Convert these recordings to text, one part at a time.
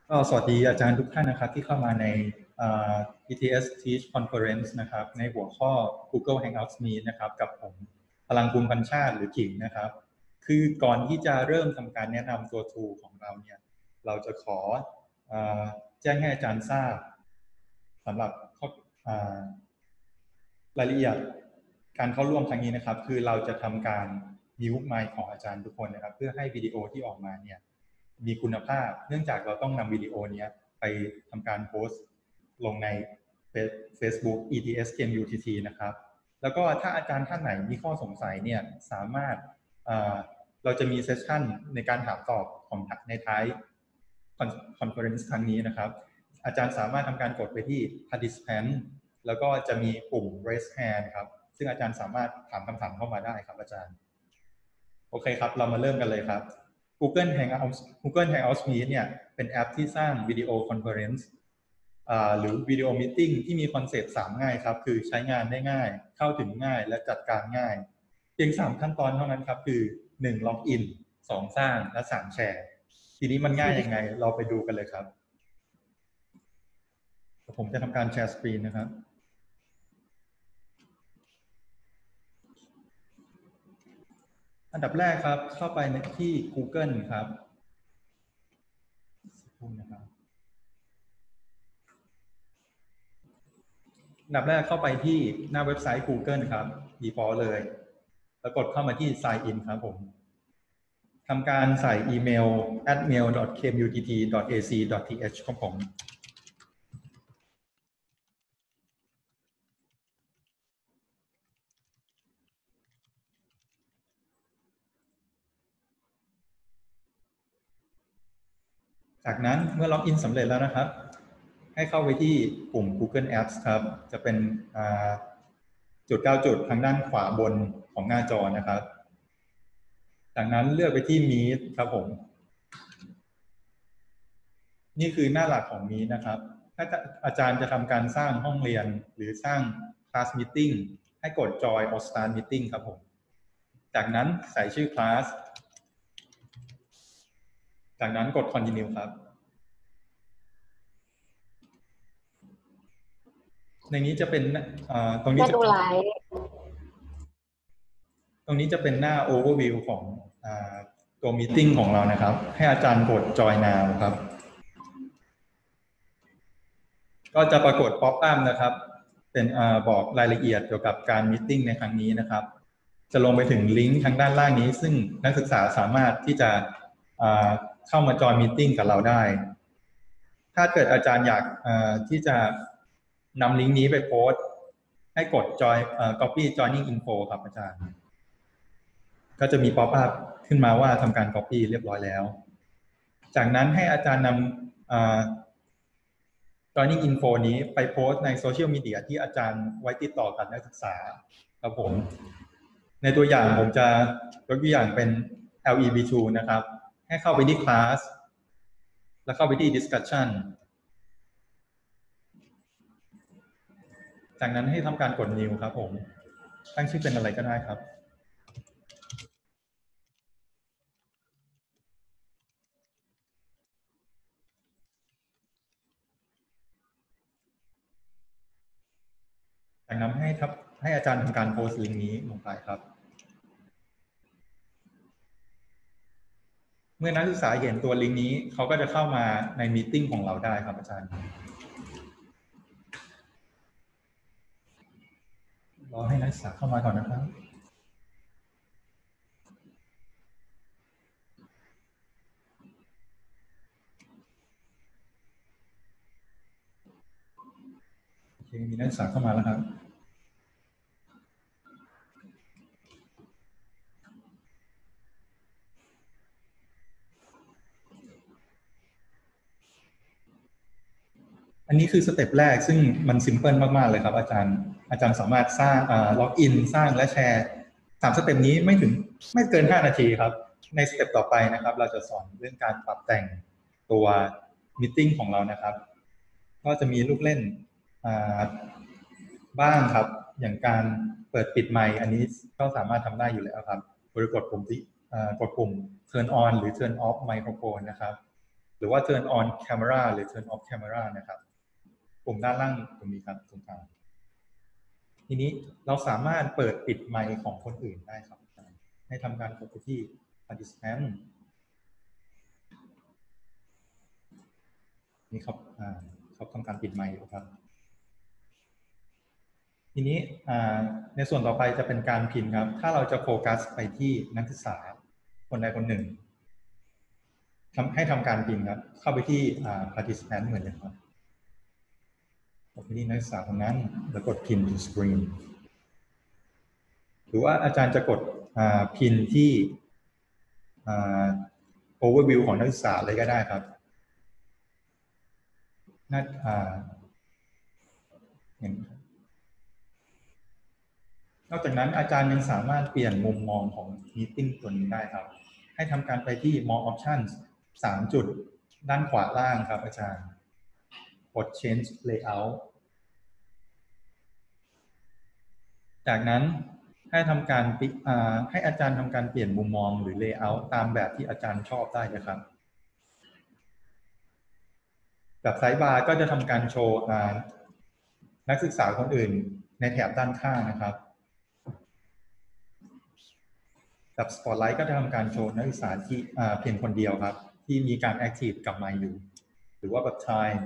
ก็สวัสดีอาจารย์ทุกท่านนะครับที่เข้ามาใน ETS Teach Conference นะครับในหัวข้อ Google Hangouts Meet นะครับกับผมพลังบุญพันชาติหรือกิ่งนะครับคือก่อนที่จะเริ่มทำการแนะนำตัว tool ของเราเนี่ยเราจะขอแจ้งให้อาจารย์ทราบสำหรับรายละเอียดการเข้าร่วมครั้งนี้นะครับคือเราจะทำการมิวต์ไมค์ของอาจารย์ทุกคนนะครับเพื่อให้วิดีโอที่ออกมาเนี่ยมีคุณภาพเนื่องจากเราต้องนำวิดีโอนี้ไปทำการโพสต์ลงใน Facebook ETS Game UTT นะครับแล้วก็ถ้าอาจารย์ท่านไหนมีข้อสงสัยเนี่ยสามารถเราจะมีเซสชั่นในการถามตอบของในท้ายคอนเฟอเรนซ์ครั้งนี้นะครับอาจารย์สามารถทำการกดไปที่ Participant แล้วก็จะมีปุ่ม raise hand ครับซึ่งอาจารย์สามารถถามคำถามเข้ามาได้ครับอาจารย์โอเคครับเรามาเริ่มกันเลยครับ Google Hangouts Meet เนี่ยเป็นแอปที่สร้างวิดีโอคอนเฟอเรนซ์หรือวิดีโอมีตติ้งที่มีคอนเซปต์3ง่ายครับคือใช้งานได้ง่ายเข้าถึงง่ายและจัดการง่ายเพียง3ขั้นตอนเท่านั้นครับคือ1ล็อกอิน2สร้างและ3แชร์ทีนี้มันง่ายยังไงเราไปดูกันเลยครับผมจะทำการแชร์สกรีนนะครับอันดับแรกครับเข้าไปที่ Google ครับอันดับแรกเข้าไปที่หน้าเว็บไซต์ Google ครับ default เลยแล้วกดเข้ามาที่ sign in ครับผมทำการใส่อีเมล mail.kmutt.ac.th ของผมจากนั้นเมื่อล็อกอินสำเร็จแล้วนะครับให้เข้าไปที่ปุ่ม Google Apps ครับจะเป็นจุด9จุดทางด้านขวาบนของหน้าจอนะครับจากนั้นเลือกไปที่ Meet ครับผมนี่คือหน้าหลักของ Meet นะครับถ้าอาจารย์จะทำการสร้างห้องเรียนหรือสร้าง Class Meeting ให้กด Join or Start Meeting ครับผมจากนั้นใส่ชื่อ Class จากนั้นกด Continue ครับในนี้จะเป็นตรงนี้จะจะเป็นหน้า overview ของตัว meeting ของเรานะครับให้อาจารย์กด join now ครับก็จะปรากฏ pop up นะครับเป็นบอกรายละเอียดเกี่ยวกับการ meeting ในครั้งนี้นะครับจะลงไปถึงลิงก์ทางด้านล่างนี้ซึ่งนักศึกษาสามารถที่จะเข้ามา join meeting กับเราได้ถ้าเกิดอาจารย์อยากที่จะนำลิงก์นี้ไปโพสต์ให้กด join copy joining info ครับอาจารย์ก็จะมี pop up ขึ้นมาว่าทำการ copy เรียบร้อยแล้วจากนั้นให้อาจารย์นำ joining info นี้ไปโพสต์ในโซเชียลมีเดียที่อาจารย์ไว้ติดต่อกับนักศึกษาครับผมในตัวอย่างผมจะยกตัวอย่างเป็น LEB2 นะครับให้เข้าไปที่ class แล้วเข้าไปที่ discussion จากนั้นให้ทำการกด new ครับผมตั้งชื่อเป็นอะไรก็ได้ครับจากนั้นให้อาจารย์ทำการโพสต์ลิงก์นี้ลงไปครับเมื่อนักศึกษาเห็นตัวลิงก์นี้เขาก็จะเข้ามาในมีตติ้งของเราได้ครับอาจารย์รอให้นักศึกษาเข้ามาก่อนนะครับโอเคมีนักศึกษาเข้ามาแล้วครับอันนี้คือสเต็ปแรกซึ่งมันซิมเพิลมากๆเลยครับอาจารย์สามารถสร้างล็อกอินสร้างและแชร์3สเต็ปนี้ไม่เกิน5นาทีครับในสเต็ปต่อไปนะครับเราจะสอนเรื่องการปรับแต่งตัวมีตติ้งของเรานะครับก็จะมีลูกเล่นบ้างครับอย่างการเปิดปิดไมค์อันนี้ก็สามารถทำได้อยู่แล้วครับโดยกดปุ่มturn on หรือ turn off microphone นะครับหรือว่า turn on camera หรือ turn off camera นะครับปุ่มด้านล่างตรงนี้ครับตรงกลางทีนี้เราสามารถเปิดปิดไมค์ของคนอื่นได้ครับให้ทำการกดไปที่ participant นี่ครับเขาทำการปิดไมค์ครับทีนี้ในส่วนต่อไปจะเป็นการพิมพ์ครับถ้าเราจะโฟกัสไปที่นักศึกษาคนใดคนหนึ่งให้ทำการพิมพ์ครับเข้าไปที่participant เหมือนกันครับกดไปที่นักศึกษาคนนั้นแล้วกดพิมพ์ to screen หรือว่าอาจารย์จะกดพิมพ์ที่overview ของนักศึกษาเลยก็ได้ครับนอกจากนั้นอาจารย์ยังสามารถเปลี่ยนมุมมองของ meeting ตัวนี้ได้ครับให้ทำการไปที่ more options 3 จุดด้านขวาล่างครับอาจารย์กด change layout จากนั้นให้ทำการให้อาจารย์ทำการเปลี่ยนมุมมองหรือ layout ตามแบบที่อาจารย์ชอบได้นะครับแบบไซด์บาร์ก็จะทำการโชว์นักศึกษาคนอื่นในแถบด้านข้างนะครับแบบสปอตไลท์ก็จะทำการโชว์นักศึกษาที่เพียงคนเดียวครับที่มีการแอคทีฟกับไมค์อยู่หรือว่าแบบ time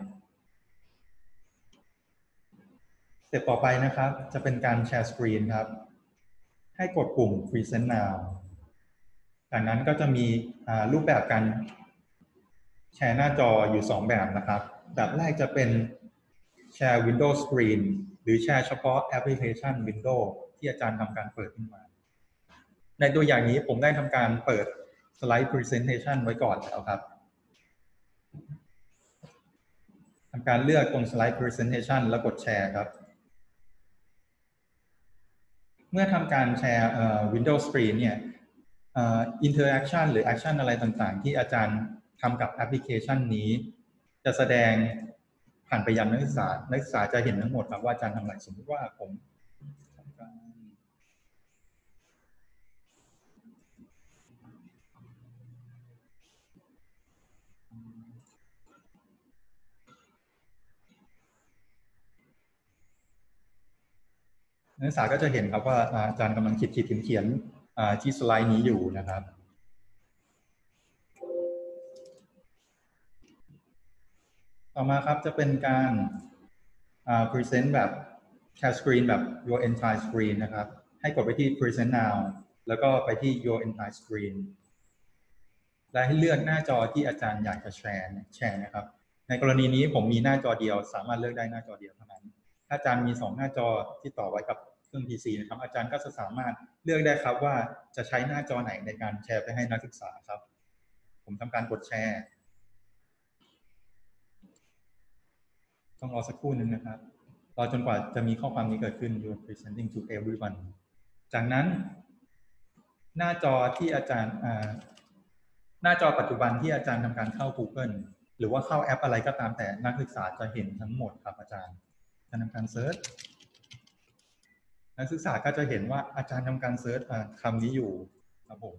สเต็ปต่อไปนะครับจะเป็นการแชร์สกรีนครับให้กดปุ่ม present now จากนั้นก็จะมีรูปแบบการแชร์หน้าจออยู่2แบบนะครับแบบแรกจะเป็นแชร์ Windows Screen หรือแชร์เฉพาะแอปพลิเคชัน Windows ที่อาจารย์ทำการเปิดขึ้นมาในตัวอย่างนี้ผมได้ทำการเปิด Slide Presentation ไว้ก่อนแล้วครับทำการเลือกตรง Slide Presentation แล้วกดแชร์ครับเมื่อทำการแชร์Windows Screen เนี่ยinteraction หรือ action อะไรต่างๆที่อาจารย์ทำกับแอปพลิเคชันนี้จะแสดงผ่านไปยังนักศึกษาจะเห็นทั้งหมดครับว่าอาจารย์ทำอะไรสมมติว่าผมนักศึกษาก็จะเห็นครับว่าอาจารย์กำลังเขียนที่สไลด์นี้อยู่นะครับต่อมาครับจะเป็นการpresent แบบ share screen แบบ your entire screen นะครับให้กดไปที่ present now แล้วก็ไปที่ your entire screen และให้เลือกหน้าจอที่อาจารย์อยากจะแชร์นะครับในกรณีนี้ผมมีหน้าจอเดียวสามารถเลือกได้หน้าจอเดียวเท่านั้นถ้าอาจารย์มี2หน้าจอที่ต่อไว้กับเครื่อง PC นะครับอาจารย์ก็จะสามารถเลือกได้ครับว่าจะใช้หน้าจอไหนในการแชร์ไปให้นักศึกษาครับผมทำการกดแชร์ต้องรอสักครู่นึงนะครับรอจนกว่าจะมีข้อความนี้เกิดขึ้น you are presenting to everyone จากนั้นหน้าจอที่อาจารย์หน้าจอปัจจุบันที่อาจารย์ทำการเข้า Google หรือว่าเข้าแอปอะไรก็ตามแต่นักศึกษาจะเห็นทั้งหมดครับอาจารย์จะทำการเซิร์ชนักศึกษาก็จะเห็นว่าอาจารย์ทำการเซิร์ชคำนี้อยู่ครับผม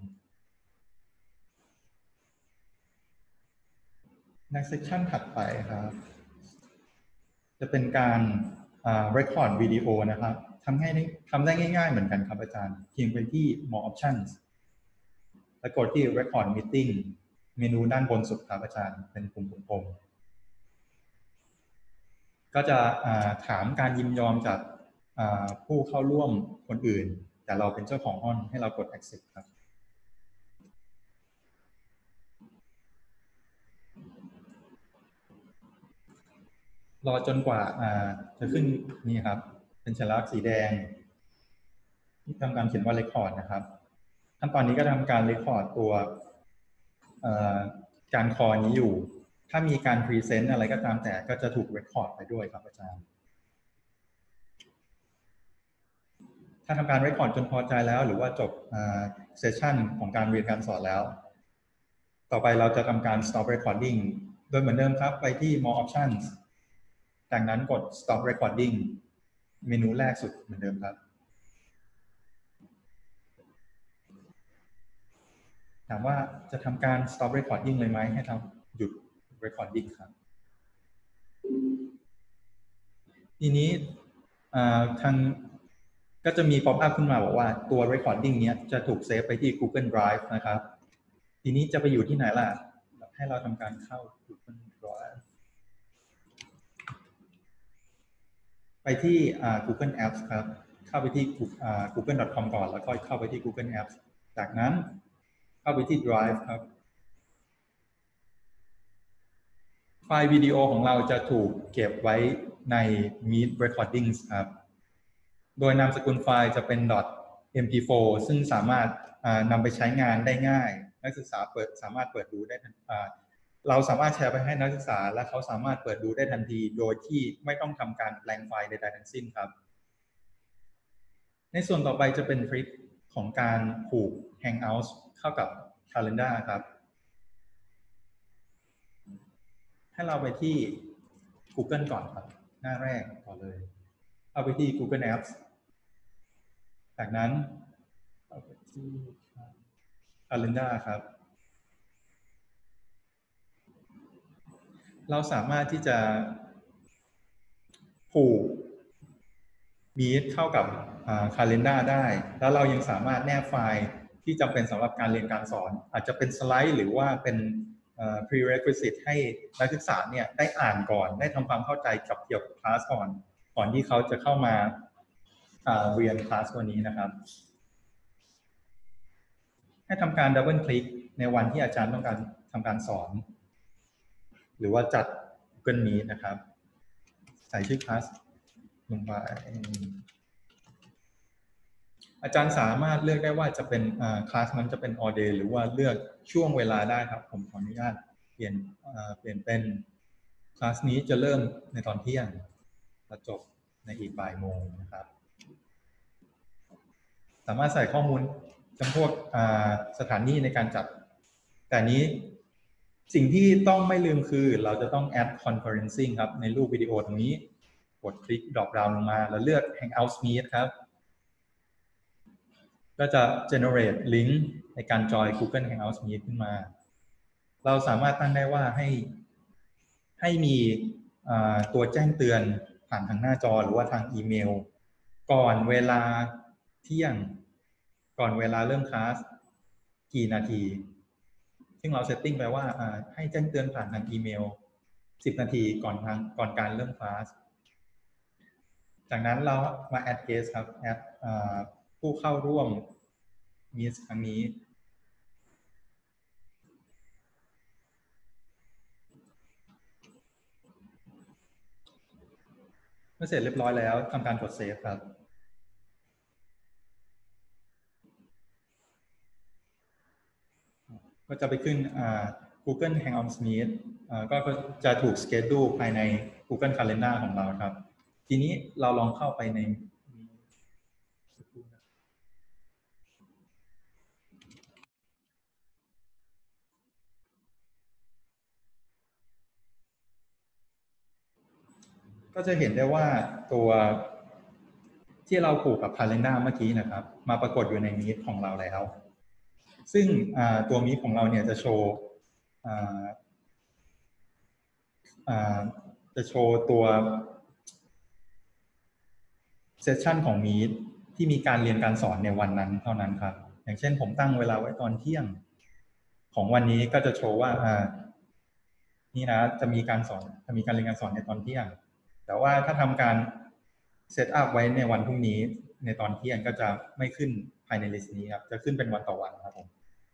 ในเซสชันถัดไปครับจะเป็นการrecord วิดีโอนะครับทำได้ง่ายๆเหมือนกันครับอาจารย์เพียงไปที่ more options แล้วกดที่ record meeting เมนูด้านบนสุดครับอาจารย์เป็นปุ่มกลมก็จะถามการยินยอมจากผู้เข้าร่วมคนอื่นแต่เราเป็นเจ้าของห้องให้เรากด accept ครับรอจนกว่าจะขึ้นนี่ครับเป็นสัญลักษณ์สีแดงที่ทำการเขียนว่า record นะครับขั้นตอนนี้ก็ทำการ record ตัวการคอนี้อยู่ถ้ามีการ present อะไรก็ตามแต่ก็จะถูก record ไปด้วยครับอาจารย์ถ้าทำการ record จนพอใจแล้วหรือว่าจบเซสชันของการเรียนการสอนแล้วต่อไปเราจะทำการ stop recording โดยเหมือนเดิมครับไปที่ more options จากนั้นกด stop recording เมนูแรกสุดเหมือนเดิมครับถามว่าจะทำการ stop recording เลยไหมให้ทำหยุด recording ครับทีนี้ทางก็จะมี pop up ขึ้นมาบอกว่าตัว recording เนี้ยจะถูกเซฟไปที่ Google Drive นะครับทีนี้จะไปอยู่ที่ไหนล่ะให้เราทำการเข้า Google Drive ไปที่Google Apps ครับเข้าไปที่google.com ก่อนแล้วก็เข้าไปที่ Google Apps จากนั้นเข้าไปที่ Drive ครับไฟล์วิดีโอของเราจะถูกเก็บไว้ใน Meet Recordings ครับโดยนามสกุลไฟล์จะเป็น .mp4 ซึ่งสามารถนำไปใช้งานได้ง่ายนักศึกษาสามารถเปิดดูได้เราสามารถแชร์ไปให้นักศึกษาและเขาสามารถเปิดดูได้ทันทีโดยที่ไม่ต้องทำการแปลงไฟล์ใดๆทั้งสิ้นครับในส่วนต่อไปจะเป็นทริคของการผูก Hangouts เข้ากับ Calendar ครับให้เราไปที่ Google ก่อนครับหน้าแรกก่อนเลยเอาไปที่ Google Apps จากนั้นเอาไปที่ Calendar ครับเราสามารถที่จะผูก Meet เข้ากับCalendar ได้แล้วเรายังสามารถแนบไฟล์ที่จำเป็นสำหรับการเรียนการสอนอาจจะเป็นสไลด์หรือว่าเป็นprerequisite ให้นักศึกษาเนี่ยได้อ่านก่อนได้ทำความเข้าใจกับเกี่ยวกับคลาสก่อนที่เขาจะเข้ามาเรียนคลาสวันนี้นะครับให้ทำการดับเบิลคลิกในวันที่อาจารย์ต้องการทำการสอนหรือว่าจัด Google Meet นะครับใส่ชื่อคลาสลงไปอาจารย์สามารถเลือกได้ว่าจะเป็นคลาสนั้นจะเป็น all day หรือว่าเลือกช่วงเวลาได้ครับผมขออนุญาตเปลี่ยนเป็นคลาสนี้จะเริ่มในตอนเที่ยงและจบในอีกบ่ายโมงนะครับสามารถใส่ข้อมูลจำพวกสถานที่ในการจัดแต่นี้สิ่งที่ต้องไม่ลืมคือเราจะต้อง add conferencing ครับในรูปวิดีโอตรงนี้กดคลิก drop down ลงมาแล้วเลือก Hangouts Meet ครับก็จะ generate link ในการจอย Google Hangouts Meet ขึ้นมาเราสามารถตั้งได้ว่าให้มีตัวแจ้งเตือนผ่านทางหน้าจอหรือว่าทางอีเมลก่อนเวลาเที่ยงก่อนเวลาเริ่มคลาสกี่นาทีซึ่งเราเซตติ้งไปว่าให้แจ้งเตือนผ่านทางอีเมล10 นาทีก่อนการเริ่มคลาสจากนั้นเรามา add guest ครับ add ผู้เข้าร่วมมีครั้งนี้เมื่อเสร็จเรียบร้อยแล้วทำการกดเซฟครับก็จะไปขึ้นGoogle Hangouts Meet ก็จะถูก schedule ภายใน Google Calendar ของเราครับทีนี้เราลองเข้าไปในก็จะเห็นได้ว่าตัวที่เราผูกกับ Calendar เมื่อกี้นะครับมาปรากฏอยู่ใน Meet ของเราแล้วซึ่งตัว Meet ของเราเนี่ยจะโชว์ตัวเซสชันของ Meet ที่มีการเรียนการสอนในวันนั้นเท่านั้นครับอย่างเช่นผมตั้งเวลาไว้ตอนเที่ยงของวันนี้ก็จะโชว์ว่านี่นะจะมีการเรียนการสอนในตอนเที่ยงแต่ว่าถ้าทำการเซตอัพไว้ในวันพรุ่งนี้ในตอนเที่ยงก็จะไม่ขึ้นภายในลิสต์นี้ครับจะขึ้นเป็นวันต่อวันครับผม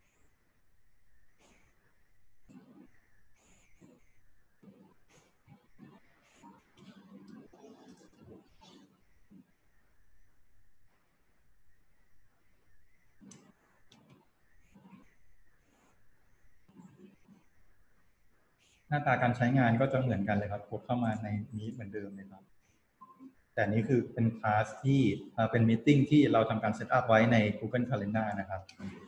หน้าตาการใช้งานก็จะเหมือนกันเลยครับกดเข้ามาในนี้เหมือนเดิมเลยครับแต่นี้คือเป็นคลาสที่เป็นมีตติ้งที่เราทำการเซตอัพไว้ใน Google Calendar นะครับ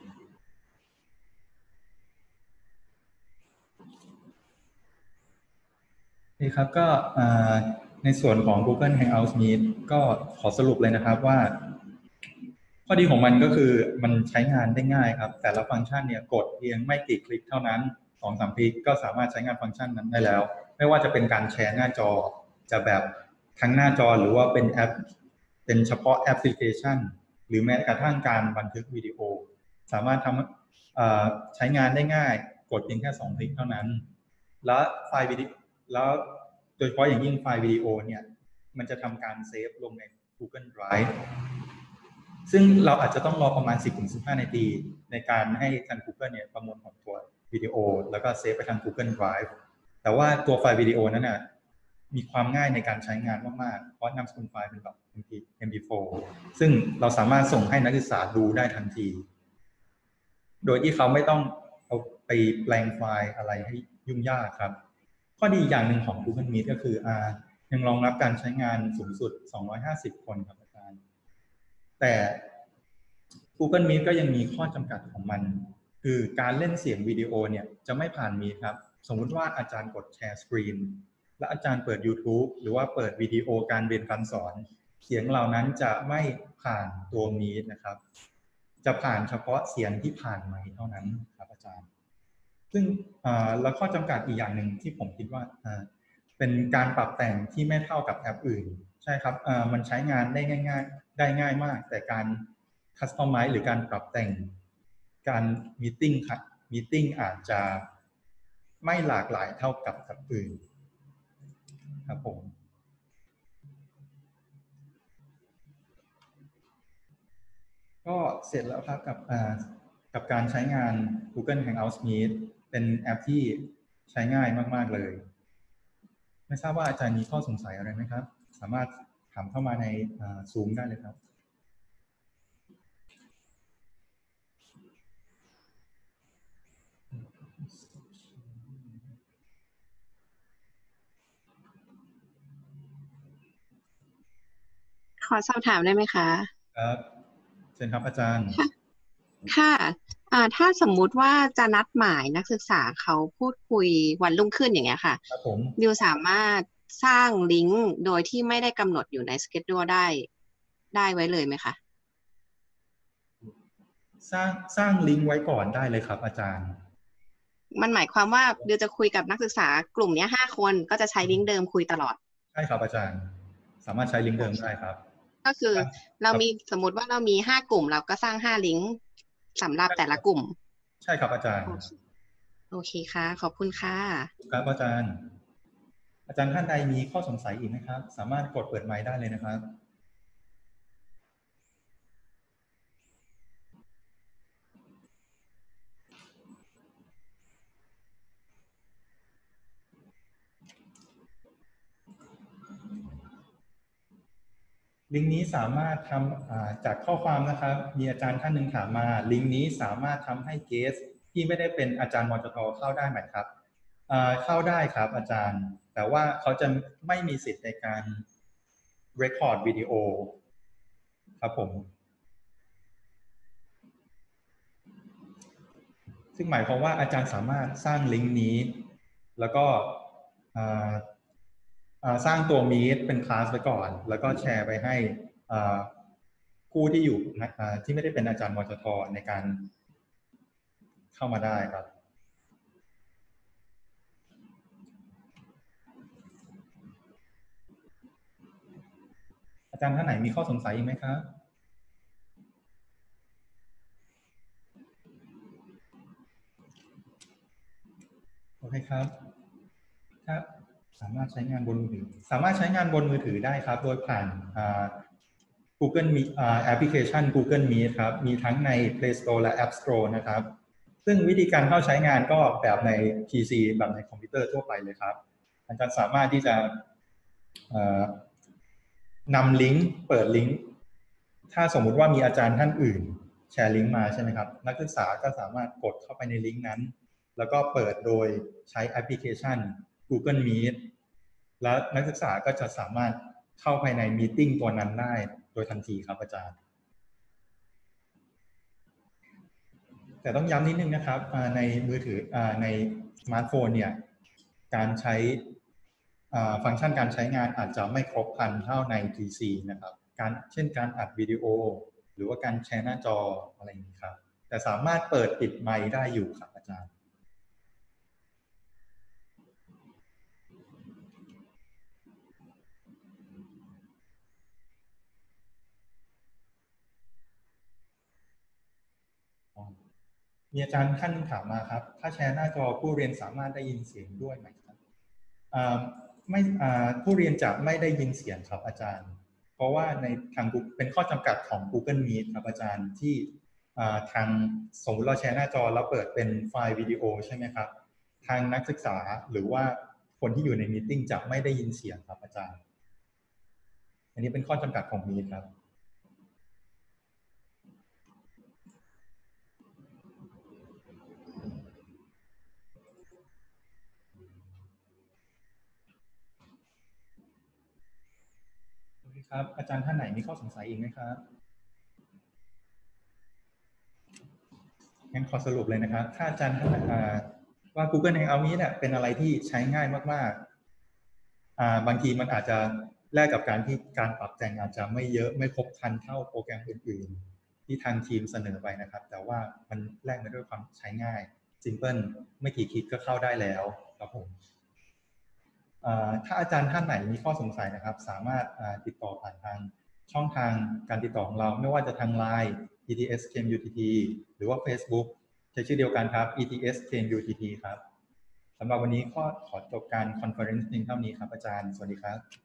นี่ครับก็ในส่วนของ Google Hangouts Meet ก็ขอสรุปเลยนะครับว่าข้อดีของมันก็คือมันใช้งานได้ง่ายครับแต่ละฟังก์ชันเนี่ยกดเพียงไม่กี่คลิกเท่านั้น 2-3 คลิกก็สามารถใช้งานฟังก์ชันนั้นได้แล้วไม่ว่าจะเป็นการแชร์หน้าจอจะแบบทั้งหน้าจอหรือว่าเป็นแอปเป็นเฉพาะแอปพลิเคชันหรือแม้กระทั่งการบันทึกวิดีโอสามารถใช้งานได้ง่ายกดเพียงแค่2 คลิกเท่านั้นแล้วไฟล์วิดีโอแล้วโดยเฉพาะอย่างยิ่งไฟล์วิดีโอเนี่ยมันจะทำการเซฟลงใน Google Drive ซึ่งเราอาจจะต้องรอประมาณ 10-15 นาทีในการให้ทาง Google เนี่ยประมวลผลตัววิดีโอแล้วก็เซฟไปทาง Google Drive แต่ว่าตัวไฟล์วิดีโอนั้นน่ะมีความง่ายในการใช้งานมากๆเพราะนามสกุลไฟล์เป็นแบบ MP4 ซึ่งเราสามารถส่งให้นักศึกษาดูได้ทันทีโดยที่เขาไม่ต้องเอาไปแปลงไฟล์อะไรให้ยุ่งยากครับข้อดีอย่างหนึ่งของ Google Meet ก็คือยังรองรับการใช้งานสูงสุด250 คนครับอาจารย์แต่ Google Meet ก็ยังมีข้อจำกัดของมันคือการเล่นเสียงวิดีโอเนี่ยจะไม่ผ่าน Meet ครับสมมุติว่าอาจารย์กดแชร์สกรีนและอาจารย์เปิด YouTube หรือว่าเปิดวิดีโอการเรียนการสอนเสียงเหล่านั้นจะไม่ผ่านตัว Meet นะครับจะผ่านเฉพาะเสียงที่ผ่านไมค์เท่านั้นครับอาจารย์ซึ่งแล้วข้อจำกัดอีกอย่างหนึ่งที่ผมคิดว่าเป็นการปรับแต่งที่ไม่เท่ากับแอปอื่นใช่ครับมันใช้งานได้ง่ายมากแต่การคัสตอมไมซ์หรือการปรับแต่งการมีตติ้งอาจจะไม่หลากหลายเท่ากับแอปอื่นครับผมก็เสร็จแล้วครับกับการใช้งาน Google Hangouts Meet เป็นแอปที่ใช้ง่ายมากๆเลยไม่ทราบว่าอาจารย์มีข้อสงสัยอะไรไหมครับสามารถถามเข้ามาในZoom ได้เลยครับขอสอบถามได้ไหมคะครับเชิญครับอาจารย์ค่ะถ้าสมมุติว่าจะนัดหมายนักศึกษาเขาพูดคุยวันรุ่งขึ้นอย่างเงี้ยค่ะครับผมดิวสามารถสร้างลิงก์โดยที่ไม่ได้กำหนดอยู่ในสเกจดูได้ไว้เลยไหมคะสร้างลิงก์ไว้ก่อนได้เลยครับอาจารย์มันหมายความว่าดิวจะคุยกับนักศึกษากลุ่มนี้5 คนก็จะใช้ลิงก์เดิมคุยตลอดใช่ครับอาจารย์สามารถใช้ลิงก์เดิมได้ครับก็คือเรามีสมมติว่าเรามี5 กลุ่มเราก็สร้าง5 ลิงก์สำหรับแต่ละกลุ่มใช่ครับอาจารย์โอเคค่ะขอบคุณค่ะครับอาจารย์ท่านใดมีข้อสงสัยอีกไหมครับสามารถกดเปิดไมค์ได้เลยนะครับลิงก์นี้สามารถทำจากข้อความนะครับมีอาจารย์ท่านหนึ่งถามมาลิงก์นี้สามารถทำให้เกสที่ไม่ได้เป็นอาจารย์มจท.เข้าได้ไหมครับเข้าได้ครับอาจารย์แต่ว่าเขาจะไม่มีสิทธิ์ในการ record วิดีโอครับผมซึ่งหมายความว่าอาจารย์สามารถสร้างลิงก์นี้แล้วก็สร้างตัว Meet เป็นคลาสไว้ก่อนแล้วก็แชร์ไปให้ผู้ที่อยู่ที่ไม่ได้เป็นอาจารย์มจท.ในการเข้ามาได้ครับอาจารย์ท่านไหนมีข้อสงสัยอีกไหมครับโอเคครับครับสามารถใช้งานบนมือถือได้ครับโดยผ่าน Google Meet แอปพลิเคชัน Google Meet ครับมีทั้งใน Play Store และ App Store นะครับซึ่งวิธีการเข้าใช้งานก็แบบใน PC แบบในคอมพิวเตอร์ทั่วไปเลยครับอาจารย์สามารถที่จะนำลิงก์เปิดลิงก์ถ้าสมมุติว่ามีอาจารย์ท่านอื่นแชร์ลิงก์มาใช่ไหมครับนักศึกษาก็สามารถกดเข้าไปในลิงก์นั้นแล้วก็เปิดโดยใช้แอปพลิเคชัน Google Meet แล้วนักศึกษาก็จะสามารถเข้าภายในมีตติ้งตัวนั้นได้โดยทันทีครับอาจารย์แต่ต้องย้ำนิดนึงนะครับในมือถือในสมาร์ทโฟนเนี่ยการใช้ฟังก์ชันการใช้งานอาจจะไม่ครบครันเท่าใน PC นะครับเช่นการอัดวิดีโอหรือว่าการแชร์หน้าจออะไรอย่างนี้ครับแต่สามารถเปิดปิดไมค์ได้อยู่ครับอาจารย์มีอาจารย์ท่านถามมาครับถ้าแชร์หน้าจอผู้เรียนสามารถได้ยินเสียงด้วยไหมครับไม่ผู้เรียนจะไม่ได้ยินเสียงครับอาจารย์เพราะว่าในทางเป็นข้อจำกัดของ Google Meet ครับอาจารย์ที่ทางสมมติเราแชร์หน้าจอแล้วเปิดเป็นไฟล์วิดีโอใช่ไหมครับทางนักศึกษาหรือว่าคนที่อยู่ในมีตติ้งจะไม่ได้ยินเสียงครับอาจารย์อันนี้เป็นข้อจำกัดของ Meet ครับโอเคครับอาจารย์ท่านไหนมีข้อสงสัยอีกไหมครับงั้นขอสรุปเลยนะครับถ้าอาจารย์ว่า Google Hangout นี้เนี่ยเป็นอะไรที่ใช้ง่ายมากๆบางทีมันอาจจะแลกกับการที่การปรับแต่งอาจจะไม่เยอะไม่ครบครันเท่าโปรแกรมอื่นๆที่ทางทีมเสนอไปนะครับแต่ว่ามันแลกมาด้วยความใช้ง่าย simple ไม่กี่คลิกก็เข้าได้แล้วครับผมถ้าอาจารย์ท่านไหนมีข้อสงสัยนะครับสามารถติดต่อผ่านทางช่องทางการติดต่อของเราไม่ว่าจะทาง Line ETS Claim UTT หรือว่า Facebook ใช้ชื่อเดียวกันครับ ETS Claim UTT ครับสำหรับวันนี้ก็ขอจบการคอนเฟอเรนซ์เพียงเท่านี้ครับอาจารย์สวัสดีครับ